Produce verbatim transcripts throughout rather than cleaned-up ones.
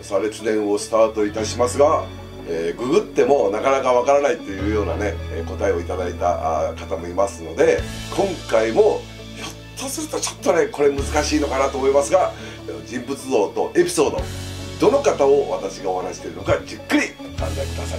差列伝をスタートいたしますが、えー、ググってもなかなかわからないというようなね答えをいただいた方もいますので、今回もひょっとするとちょっとねこれ難しいのかなと思いますが、人物像とエピソードどの方を私がお話しているのかじっくりお考えください。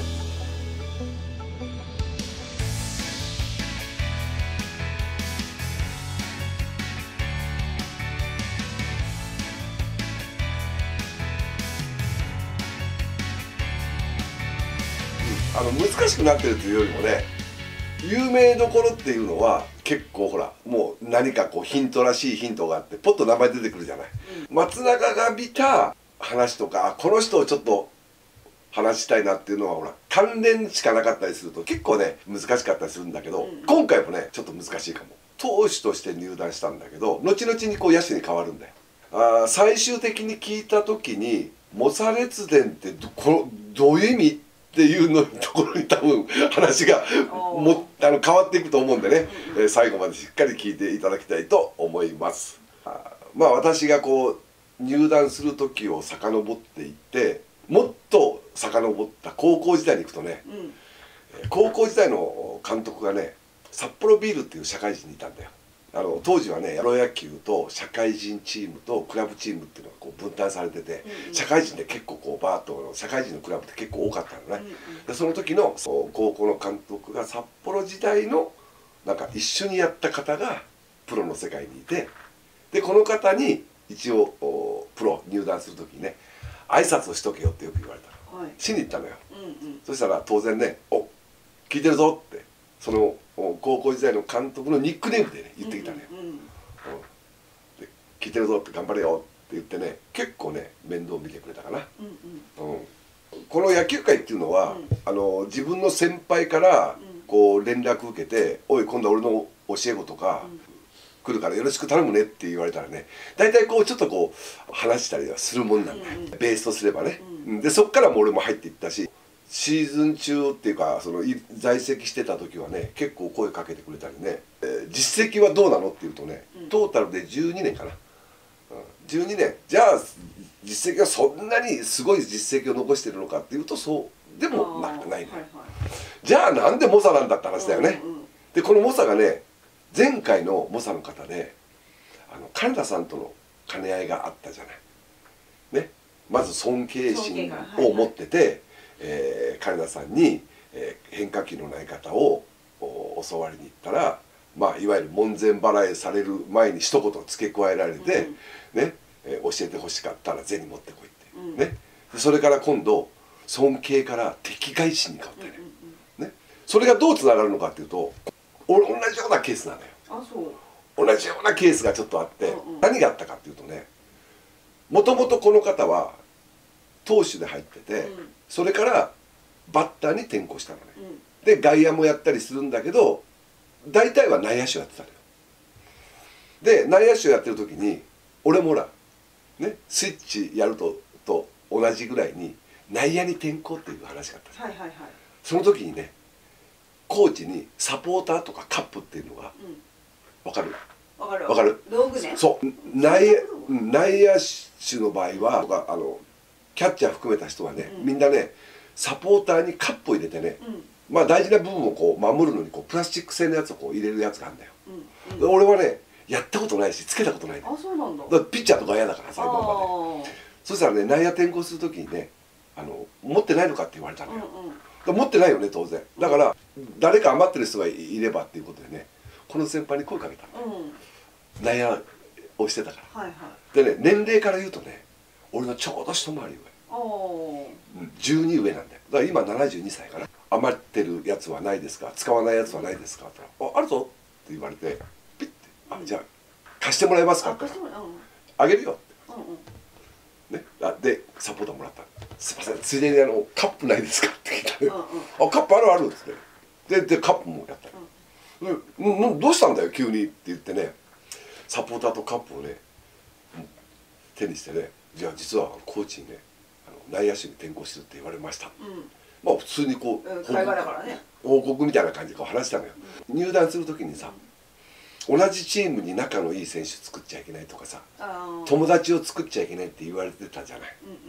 あの難しくなってるというよりもね、有名どころっていうのは結構ほらもう何かこうヒントらしいヒントがあってポッと名前出てくるじゃない、うん、松永が見た話とかこの人をちょっと話したいなっていうのはほら関連しかなかったりすると結構ね難しかったりするんだけど、うん、今回もねちょっと難しいかも。投手として入団したんだけど後々にこう野手に変わるんだよ。あ最終的に聞いた時にモサ列伝ってどこどういう意味っていうのところに多分話がもあの変わっていくと思うんでね、えー、最後までしっかり聞いていただきたいと思います。あまあ私がこう入団する時を遡っていってもっと遡った高校時代に行くとね、うん、高校時代の監督がね札幌ビールっていう社会人にいたんだよ。あの当時はねプロ野球と社会人チームとクラブチームっていうのがこう分担されてて、うんうん、社会人で結構こうバーッと社会人のクラブって結構多かったのね、うんうん、でその時のそう高校の監督が札幌時代のなんか一緒にやった方がプロの世界にいて、でこの方に一応プロ入団する時にね挨拶をしとけよってよく言われたの、はい、しに行ったのよ、うんうん、そしたら当然ね「お聞いてるぞ」ってその高校時代の監督のニックネームでね言ってきたのよ、うんうんうん、で聞いてるぞって頑張れよって言ってね結構ね面倒見てくれたかな、うんうんうん、この野球界っていうのは、うん、あの自分の先輩からこう連絡受けて「おい今度は俺の教え子とか、うん、来るからよろしく頼むね」って言われたらね大体こうちょっとこう話したりはするもんなんだよ、うんうん、ベースとすればね、うん、でそっからも俺も入っていったしシーズン中っていうかその在籍してた時はね結構声かけてくれたりね、えー、実績はどうなのっていうとね、うん、トータルでじゅうにねんかな、うん、じゅうにねんじゃあ実績はそんなにすごい実績を残してるのかっていうとそうでもなくないね、はいはい、じゃあなんで猛者なんだって話だよね、うんうん、でこの猛者がね前回の猛者の方であの金田さんとの兼ね合いがあったじゃないね。まず尊敬心を持ってて、はいはいえー、金田さんに、えー、変化球の投げ方を教わりに行ったら、まあ、いわゆる門前払いされる前に一言付け加えられて、うんねえー、教えてほしかったら銭持ってこいって、うんね、それから今度尊敬から敵返しに変わったね、うんうん、ねそれがどうつながるのかっていうと同じようなケースなのよ。あそう同じようなケースがちょっとあって、うんうん、何があったかっていうとねもともとこの方は投手で入ってて、うん、それからバッターに転向したのね、うん、で外野もやったりするんだけど大体は内野手やってたのよ。で内野手やってる時に俺もほらねスイッチやるとと同じぐらいに内野に転向っていう話があった、はいはいはい、その時にねコーチにサポーターとかカップっていうのが、うん、分かる分かる分かる道具ね。 そう内野内野手の場合はあのキャッチャー含めた人はね、うん、みんなねサポーターにカップを入れてね、うん、まあ大事な部分をこう守るのにこうプラスチック製のやつをこう入れるやつがあるんだよ、うんうん、俺はねやったことないしつけたことないの。 あそうなんだ。 だからピッチャーとか嫌だからさ今まで。そしたらね内野転向する時にねあの持ってないのかって言われたのよ、うんうん、持ってないよね当然だから、うん、誰か余ってる人がいればっていうことでねこの先輩に声かけたの、うん、内野をしてたから、はいはい、でね年齢から言うとね俺のちょうど一回り上じゅうに上なんだよ。だから今ななじゅうにさいかな。余ってるやつはないですか使わないやつはないですかって言ったら「ああるぞ」って言われてピッて「あじゃあ貸してもらえますか?」って言ったら「あげるよ」って、うんうんね、でサポーターもらった「すいませんついでにあのカップないですか?」って聞いたの、うんうん、あカップあるある」っつってででカップもやったの、うん、どうしたんだよ急にって言ってねサポーターとカップをね手にしてねじゃあ実はコーチにねあの内野手に転向してるって言われました、うん、まあ普通にこう、うん、会話だからね報告みたいな感じでこう話したのよ、うん、入団する時にさ、うん、同じチームに仲のいい選手作っちゃいけないとかさ友達を作っちゃいけないって言われてたじゃない、うんうん、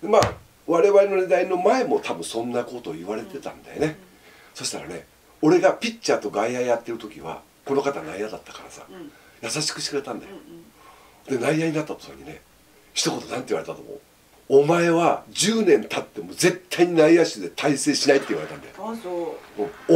まあ我々の時代の前も多分そんなことを言われてたんだよね、うん、そしたらね、俺がピッチャーと外野やってる時はこの方内野だったからさ、うん、優しくしてくれたんだよ、うんうん、で内野になった時にね、一言なんて言われたと思う？お前はじゅうねん経っても絶対に内野手で大成しないって言われたんだよ。 あ、そう。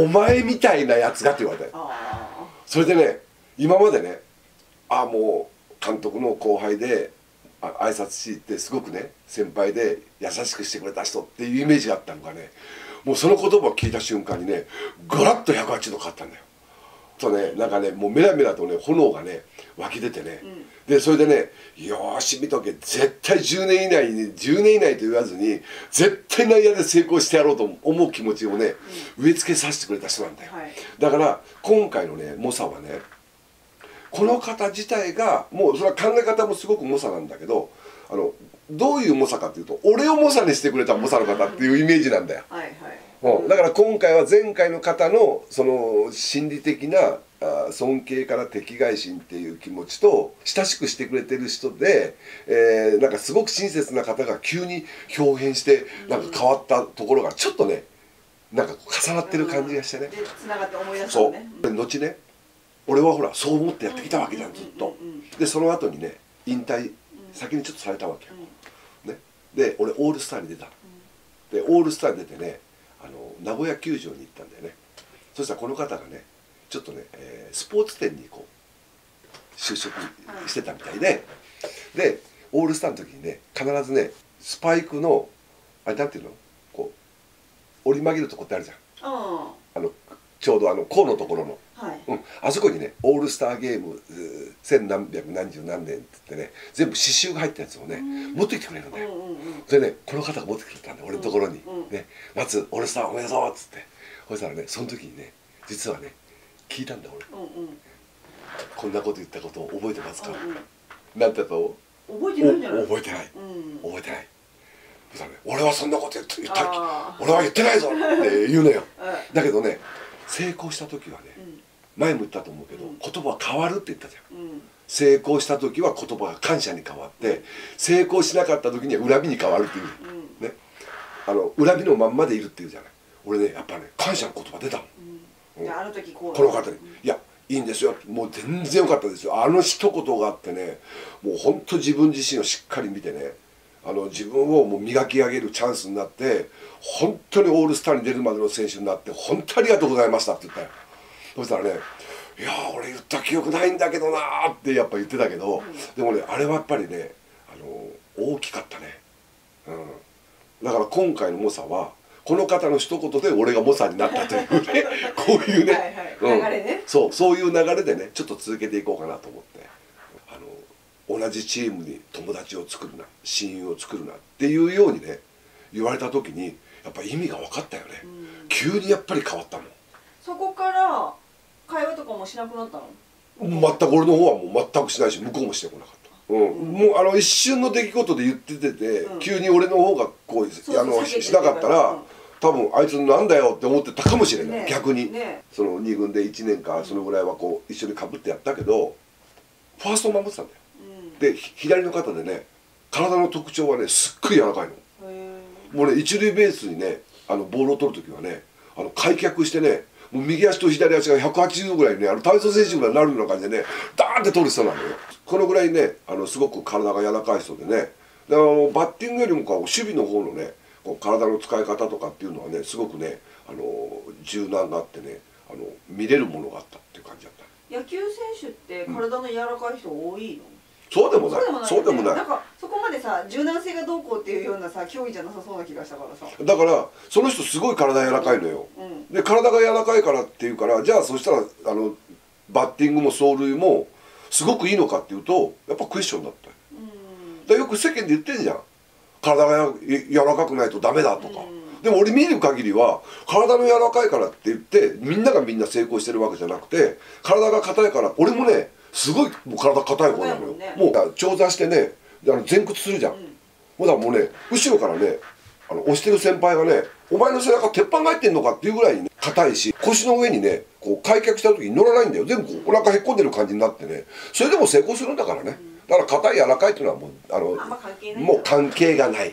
お前みたいなやつがって言われたよ。あ、それでね、今までね、ああもう監督の後輩であ挨拶しってすごくね先輩で優しくしてくれた人っていうイメージがあったのがね、もうその言葉を聞いた瞬間にね、ガラッとひゃくはちど変わったんだよ。とね、なんかね、もうメラメラとね炎がね湧き出てね、うん、でそれでね、よーし見とけ、絶対じゅうねん以内にじゅうねん以内と言わずに絶対内野で成功してやろうと思う気持ちをね、うん、植え付けさせてくれた人なんだよ、はい、だから今回のね猛者はね、この方自体がもうそれは考え方もすごく猛者なんだけど、あのどういう猛者かっていうと、俺を猛者にしてくれた猛者の方っていうイメージなんだよ。はいはい、うん、だから今回は前回の方のその心理的なあ尊敬から敵外心っていう気持ちと親しくしてくれてる人で、えー、なんかすごく親切な方が急に表変してなんか変わったところがちょっとね、なんか重なってる感じがしてね、 でつながって思い出したのね。 そう、後ね、俺はほらそう思ってやってきたわけじゃんずっと。でその後にね引退先にちょっとされたわけよ、ね、で俺オールスターに出た、でオールスターに出てね、あの名古屋球場に行ったんだよね。そしたらこの方がねちょっとね、えー、スポーツ店にこう就職してたみたいで、でオールスターの時にね必ずねスパイクのあれなんていうの、こう折り曲げるとこってあるじゃん、あのちょうどあの甲のところの、はい、うん、あそこにねオールスターゲーム千何百何十何年って言ってね全部刺繍が入ったやつをね持ってきてくれるんだよ。でねこの方が持ってきてくれたんだよ俺のところに、うんうん、ね「松オールスターおめでとう」っつって、そしたらねその時にね実はね聞いたんだ俺、うんうん、こんなこと言ったことを覚えてますか、うんうん、なんて言ったの？ 覚えてないんじゃない？ 覚えてない、うん、覚えてない。そしたらね、俺はそんなこと言って言った俺は言ってないぞって言うのよだけどね成功した時はね、うん、前も言ったと思うけど、うん、言葉は変わるって言ったじゃん、うん、成功した時は言葉が感謝に変わって、成功しなかった時には恨みに変わるっていう、うん、ね、あの恨みのまんまでいるっていうじゃない。俺ねやっぱね感謝の言葉出たもん、うん、 あの時こうこの方に、うん、いやいいんですよ、もう全然良かったですよ、あの一言があってね、もうほんと自分自身をしっかり見てね、あの自分をもう磨き上げるチャンスになって、本当にオールスターに出るまでの選手になって本当にありがとうございましたって言ったよ。そしたらね「いや俺言った記憶ないんだけどな」ってやっぱ言ってたけど、うん、でもねあれはやっぱりねあの大きかったね、うん、だから今回の猛者はこの方の一言で俺が猛者になったというねこういうね流れね、そうそういう流れでねちょっと続けていこうかなと思って、あの同じチームに友達を作るな親友を作るなっていうようにね言われた時にやっぱ意味が分かったよね、うん、急にやっぱり変わったもん。 そこから会話とかもしなくなったの？ 全く俺の方はもう全くしないし向こうもしてこなかった、うんうん、もうあの一瞬の出来事で言っててて、うん、急に俺の方がこうあのしなかったら、うん、多分あいつなんだよって思ってたかもしれない、ね、逆に、ね、そのに軍でいちねんかそのぐらいはこう一緒にかぶってやったけどファーストを守ってたんだよ、うん、で左の肩でね体の特徴はねすっごい柔らかいの。もうね一塁ベースにねあのボールを取る時はねあの開脚してねもう右足と左足がひゃくはちじゅうどぐらいにねあの体操選手ぐらいになるような感じでねダーンって取る人なのよ。このぐらいねあのすごく体が柔らかい人でね、であのバッティングよりもこう守備の方のねこう体の使い方とかっていうのはねすごくねあの柔軟があってねあの見れるものがあったっていう感じだった。 野球選手って体の柔らかい人多いの？ そうでもない。 そうでもない。なんかそこまでさ柔軟性がどうこうっていうようなさ競技じゃなさそうな気がしたからさ。 だからその人すごい体柔らかいのよ。うん、で体が柔らかいからっていうからじゃあそしたらあのバッティングも走塁もすごくいいのかっていうとやっぱクエスチョンだったよ。うん、だよく世間で言ってんじゃん。体が柔らかくないとダメだとか。うん、でも俺見る限りは体の柔らかいからって言ってみんながみんな成功してるわけじゃなくて体が硬いから俺もねすごいもう体硬い方なのよ、ね、もう長座してねあの前屈するじゃん、うん、もうだからもうね後ろからねあの押してる先輩がね「お前の背中鉄板が入ってんのか」っていうぐらいにね硬いし腰の上にねこう開脚した時に乗らないんだよ。全部お腹へっこんでる感じになってねそれでも成功するんだからね、うん、だから硬い柔らかいっていうのはもうあのもう関係がない、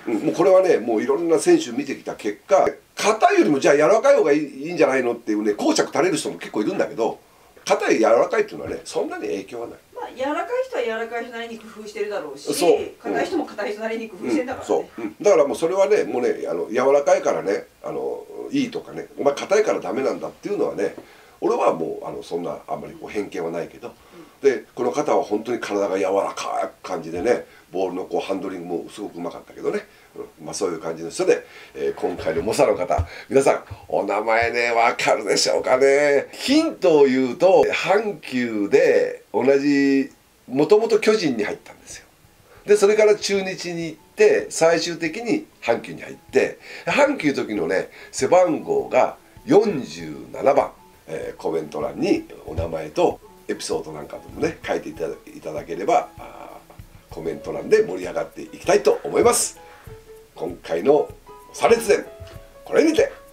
うん、もうこれはねもういろんな選手見てきた結果、硬いよりもじゃあ柔らかい方がいい、いいんじゃないのっていうね講釈垂れる人も結構いるんだけど、硬い柔らかいっていうのはねそんなに影響はない。 まあ柔らかい人は柔らかい人なりに工夫してるだろうし、 そう硬い人も硬い人なりに工夫してんだからね、 うん、そう、うん、だからもうそれはねもうねあの柔らかいからねあのいいとかね、お前硬いからダメなんだっていうのはね、俺はもうあのそんなあんまりこう偏見はないけど、うん、でこの方は本当に体が柔らかい感じでね、ボールのこうハンドリングもすごくうまかったけどね、うん、まあそういう感じの人で、えー、今回の猛者の方、皆さんお名前ね分かるでしょうかね。ヒントを言うと阪急で同じもともと巨人に入ったんですよ。でそれから中日に行って最終的に阪急に入って、阪急の時のね背番号がよんじゅうななばん、えー、コメント欄にお名前とエピソードなんかでもね書いていただ、いただければコメント欄で盛り上がっていきたいと思います。今回の差列伝これにて